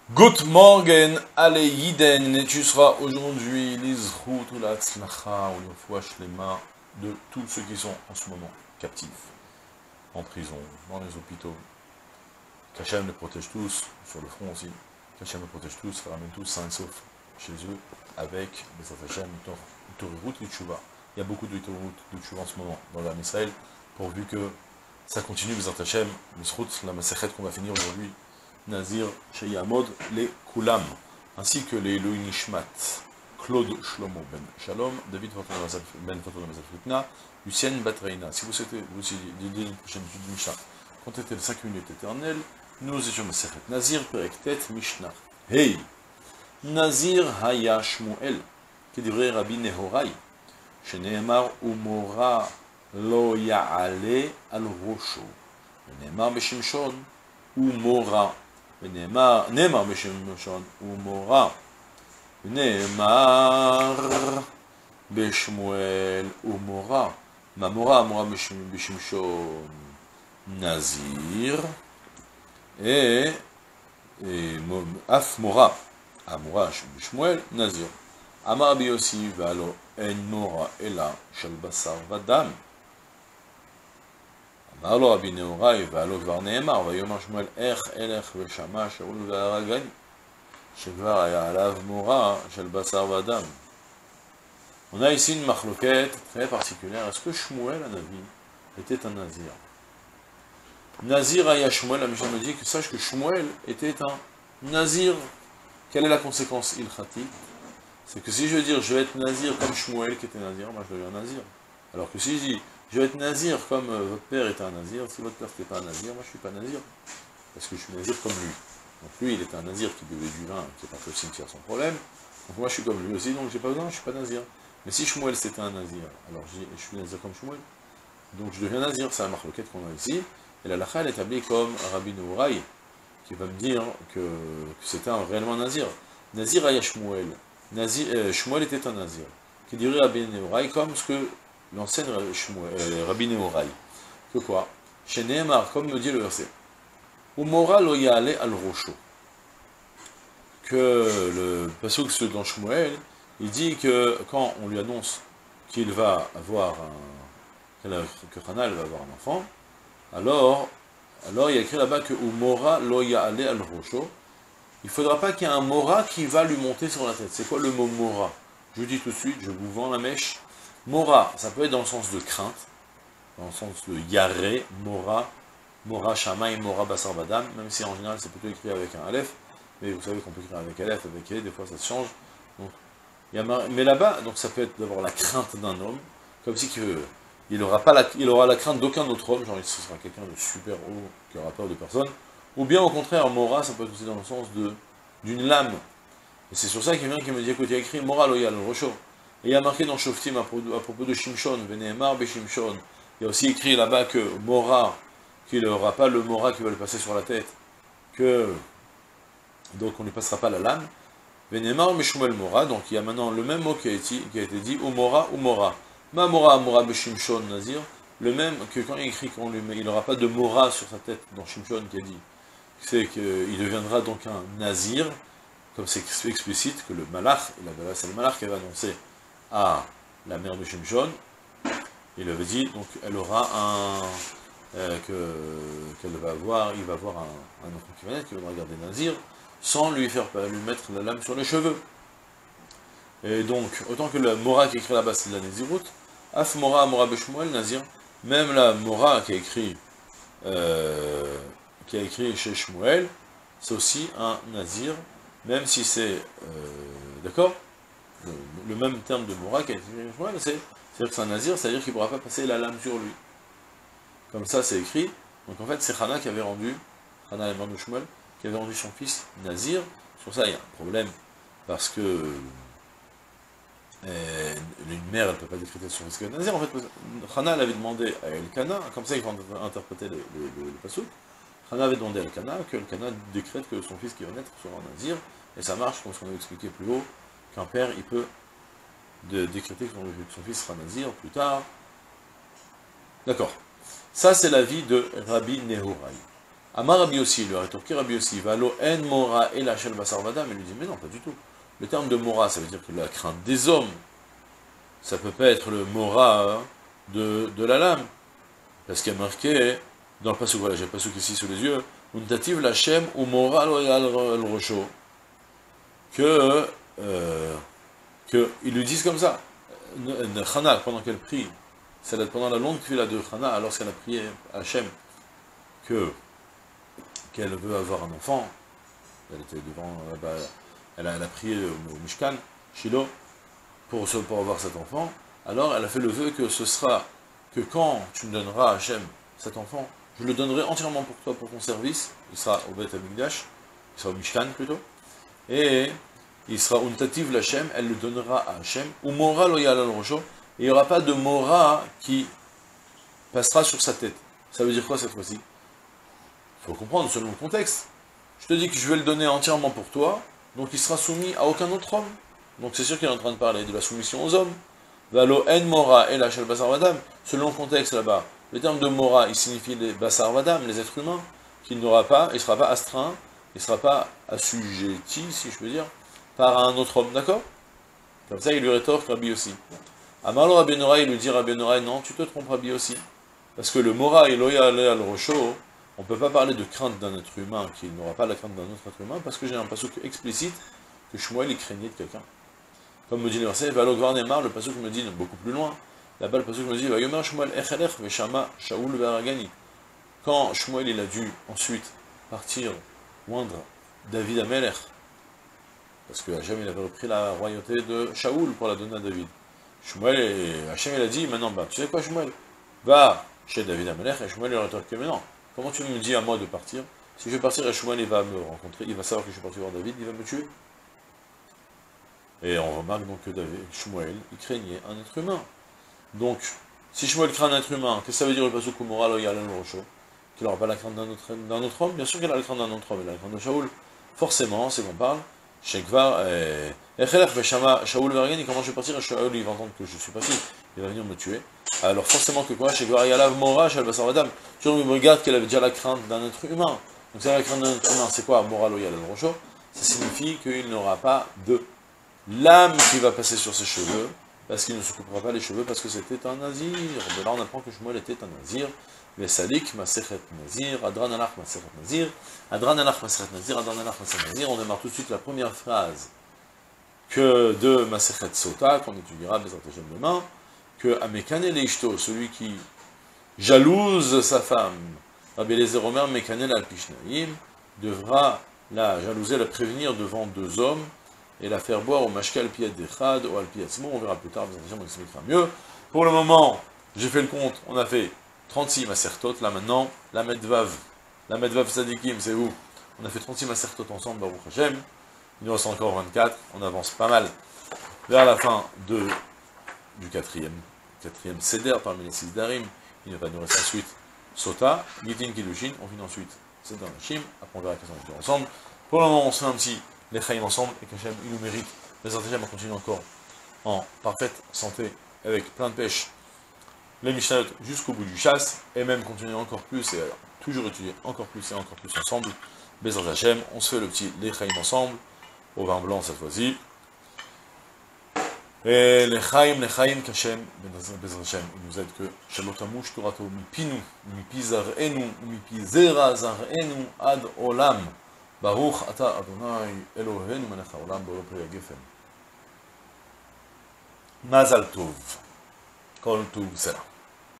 Good morning, allez Yiden, tu seras aujourd'hui l'Izrout ou la Tzlacha ou le Shlema de tous ceux qui sont en ce moment captifs, en prison, dans les hôpitaux. Qu'Hachem les protège tous, sur le front aussi. Qu'Hachem les protège tous, les ramène tous sains et saufs chez eux, avec les Hachem, Torah et Tchouva. Il y a beaucoup de Torah de Tchouva en ce moment dans l'armée Israël, pourvu que ça continue, les Hachem, l'Izrout, la Masechet qu'on va finir aujourd'hui. Nazir Sheyamod les Kulam, ainsi que les Elohim Nishmat, Claude Shlomo Ben Shalom, David Ben Foto Mazal Fitna, Lucien Batreina. Si vous souhaitez vous aussi dédier une prochaine étude de Mishnah, contactez les 5 minutes éternelles, nous étions Masechet Nazir, Perektet Mishnah. Hey Nazir Haya Shmuel, qui devrait Rabbi Nehorai, Sheneemar Umora Lo Ya'ale Al Rosho, Neemar Beshimshon Umora. נאמר בשמשון ומורה, נאמר בשמואל ומורה. מה מורה? מורה בשמשון נזיר, אף מורה, המורה בשמואל נזיר. אמר רבי יוסי והלא אין מורה אלא של בשר ודם. אמר לו רבי נהוראי, והלא כבר נאמר, ויאמר שמואל, איך אלך ושמע שאול והרגני, שכבר היה עליו מורה של בשר ודם. On a ici une marloquette très particulière. Est-ce que Shmuel, un Navi, était un Nazir? Nazir aya Shmuel, la Mishnah me dit que sache que Shmuel était un Nazir. Quelle est la conséquence ilchati? C'est que si je veux dire je vais être Nazir comme Shmuel qui était Nazir, moi je deviens Nazir. Alors que si je dis je vais être Nazir comme votre père était un Nazir, si votre père n'était pas un Nazir, moi je ne suis pas Nazir. Parce que je suis Nazir comme lui. Donc lui, il était un Nazir qui buvait du vin, qui est parti au cimetière sans problème. Donc moi je suis comme lui aussi, donc j'ai pas besoin, je ne suis pas Nazir. Mais si Shmuel c'était un Nazir, alors je suis Nazir comme Shmuel. Donc je deviens Nazir, c'est la marloquette qu'on a ici. Et la lacha elle est établie comme Rabbi Nehorai, qui va me dire que c'était réellement un Nazir. Nazir aya Shmuel. Shmuel était un Nazir. Qui dirait Rabbi Nehorai comme ce que l'enseigne Rabbi Nehorai. Que quoi? Chez Nehemar, comme me dit le verset. Umora lo ya'ale al rosho. Que le pasuk dans Shmuel, il dit que quand on lui annonce qu'il va avoir que Hanal va avoir un enfant, alors il y a écrit là-bas que Umora lo ya'ale al rosho. Il ne faudra pas qu'il y ait un mora qui va lui monter sur la tête. C'est quoi le mot mora? Je vous dis tout de suite, je vous vends la mèche. Mora, ça peut être dans le sens de crainte, dans le sens de yaré, mora, mora shamaï, mora basar badam, même si en général c'est plutôt écrit avec un aleph, mais vous savez qu'on peut écrire avec aleph, avec e, des fois ça se change. Donc, mais là-bas, donc ça peut être d'avoir la crainte d'un homme, comme si il aura la crainte d'aucun autre homme, genre ce sera quelqu'un de super haut, qui aura peur de personne, ou bien au contraire, mora, ça peut être aussi dans le sens d'une lame. Et c'est sur ça qu'il y a quelqu'un qui me dit, écoute, il y a écrit mora loyal, le rocho. Et il y a marqué dans Shoftim à propos de Shimshon, Veneemar Beshimshon, il y a aussi écrit là-bas que Mora, qu'il n'aura pas le Mora qui va le passer sur la tête, donc on ne lui passera pas la lame. Veneemar Meshumel Mora, donc il y a maintenant le même mot qui a été dit, ou Mora. Ma Mora Beshimshon Nazir, le même que quand il écrit il n'aura pas de Mora sur sa tête dans Shimshon qui a dit, c'est qu'il deviendra donc un Nazir, comme c'est explicite que le Malach, c'est le Malach qui avait annoncé à la mère de Shimshon, il avait dit, donc elle aura il va avoir un enfant qui va naître, qui va regarder Nazir, sans lui mettre la lame sur les cheveux. Et donc, autant que la Mora qui est écrit là-bas, c'est de la Nézirut, Af Mora Beshmuel Nazir, même la Mora qui a écrit chez Shmuel, c'est aussi un Nazir, même si c'est, d'accord, le même terme de Mora qui a été c'est-à-dire que c'est un Nazir, c'est-à-dire qu'il ne pourra pas passer la lame sur lui. Comme ça, c'est écrit. Donc en fait, c'est Hana qui avait rendu, Hana la mère de Shmuel, qui avait rendu son fils Nazir. Sur ça, il y a un problème, parce que une mère, elle ne peut pas décréter son fils que Nazir. En fait, Hana, elle avait demandé à Elkana, comme ça, il faut interpréter le pasuk. Hana avait demandé à Elkana que Elkana décrète que son fils qui va naître sera un Nazir, et ça marche, comme ce qu'on avait expliqué plus haut, qu'un père, il peut décréter que son fils sera Nazir plus tard. D'accord. Ça, c'est l'avis de Rabbi Nehorai. Amar Rabbi Yossi, lui a rétorqué Rabbi Yossi, Valo en mora et la shel basar vadam, il lui dit, mais non, pas du tout. Le terme de mora, ça veut dire que la crainte des hommes, ça peut pas être le mora de la lame. Parce qu'il y a marqué, dans le pasuk, voilà, j'ai le pasuk ici sous les yeux, Untativ Lachem ou mora loyal el rosho, que ils lui disent comme ça. Chana, pendant qu'elle prie, c'est pendant la longue fila de Chana, lorsqu'elle a prié à Hachem, qu'elle veut avoir un enfant, elle était devant, elle a prié au Mishkan, Shiloh, pour avoir cet enfant, alors elle a fait le vœu que ce sera, que quand tu me donneras à Hachem cet enfant, je le donnerai entièrement pour toi, pour ton service, il sera au Beth Amikdash, il sera au Mishkan plutôt, et il sera untativ l'Hachem, elle le donnera à Hachem, ou mora loyal al rosho, et il n'y aura pas de mora qui passera sur sa tête. Ça veut dire quoi cette fois-ci? Il faut comprendre selon le contexte. Je te dis que je vais le donner entièrement pour toi, donc il sera soumis à aucun autre homme. Donc c'est sûr qu'il est en train de parler de la soumission aux hommes. Valo en mora et la shel basar vadam. Selon le contexte là-bas, le terme de mora, il signifie les basar vadam, les êtres humains, qu'il n'aura pas, il ne sera pas astreint, il ne sera pas assujetti, si je peux dire, par un autre homme, d'accord? Comme ça, il lui rétorque Rabbi aussi. Amarlo Rabbi Noraï, il lui dit Rabbi Noraï, non, tu te trompes Rabbi aussi. Parce que le mora et loya al rosho, on ne peut pas parler de crainte d'un être humain qui n'aura pas la crainte d'un autre être humain, parce que j'ai un pasuk explicite que Shmuel il craignait de quelqu'un. Comme me dit le verset, Valo Gvar Neymar, le pasuk me dit beaucoup plus loin. Là-bas, le pasuk me dit Vayomer Shmuel Echelech Veshama Shaul Veragani. Quand Shmuel il a dû ensuite partir moindre David Amelech, parce que Hachem il avait repris la royauté de Shaoul pour la donner à David. Shmuel et Hachem il a dit maintenant, tu sais quoi Shmuel, va chez David Amelech, et Shmuel il a rétorqué mais non. Comment tu me dis à moi de partir? Si je vais partir, et Shmuel il va me rencontrer, il va savoir que je suis parti voir David, il va me tuer. Et on remarque donc que Shmuel, il craignait un être humain. Donc, si Shmuel craint un être humain, qu'est-ce que ça veut dire le pasuk moral loyal al rosho? Qu'il n'aura pas la crainte d'un autre homme? Bien sûr qu'il a la crainte d'un autre homme, il a la crainte de Shaoul. Forcément, c'est qu'on parle, Shekvar, Echelech Veshama Shaoul Veragani, comment je vais partir, et Shaoul il va entendre que je suis parti, il va venir me tuer. Alors forcément que quoi, Shekvar Yalav Mora, Shal Basar Vadam, tu regardes qu'elle avait déjà la crainte d'un être humain. Donc c'est la crainte d'un être humain, c'est quoi moral loyal al rosho? Ça signifie qu'il n'aura pas de l'âme qui va passer sur ses cheveux, parce qu'il ne se coupera pas les cheveux, parce que c'était un nazir. De là on apprend que Shmuel était un nazir. Les salik, masechet nazir, adran alach masechet nazir, adran alach masechet nazir, adran alach masechet nazir. On démarre tout de suite la première phrase que de masechet sota, qu'on étudiera Bezrat Hashem demain, que Amekane leishto, celui qui jalouse sa femme, Rabbi Eliezer Omer Mekane al pishnaim, devra la jalouser, la prévenir devant deux hommes, et la faire boire au mashka al-piyat d'Echad, ou al-piyatzmo, on verra plus tard, on expliquera mieux. Pour le moment, j'ai fait le compte, on a fait 36 masertot, là maintenant, la medvav sadikim, c'est où? On a fait 36 masertot ensemble, Baruch Hashem, il nous reste encore 24, on avance pas mal vers la fin du quatrième seder parmi les 6 darim, il va nous rester ensuite Sota, Gitin Kiddushin, on finit ensuite Seder Nashim, après on verra qu'est-ce qu'on va faire ensemble. Pour le moment, on se fait un petit les Chaim ensemble, et qu'Hachem, il nous mérite. Les Hashem, on continue encore en parfaite santé, avec plein de pêche, les Mishnayot jusqu'au bout du chasse, et même continuer encore plus, et alors, toujours étudier encore plus et encore plus ensemble. Bezrat Hashem, on se fait le petit les Chaim ensemble, au vin blanc cette fois-ci. Et les Chaim, qu'Hachem, Bezrat Hashem, il nous aide que Shalotamush Torato, Mipinu, Mipizarenu, Mipizera Zarenu, Ad Olam. Baruch ata Adonai Eloheinu melech haolam bo'olo peri hagefen. Mazal tov. Kol tov sela.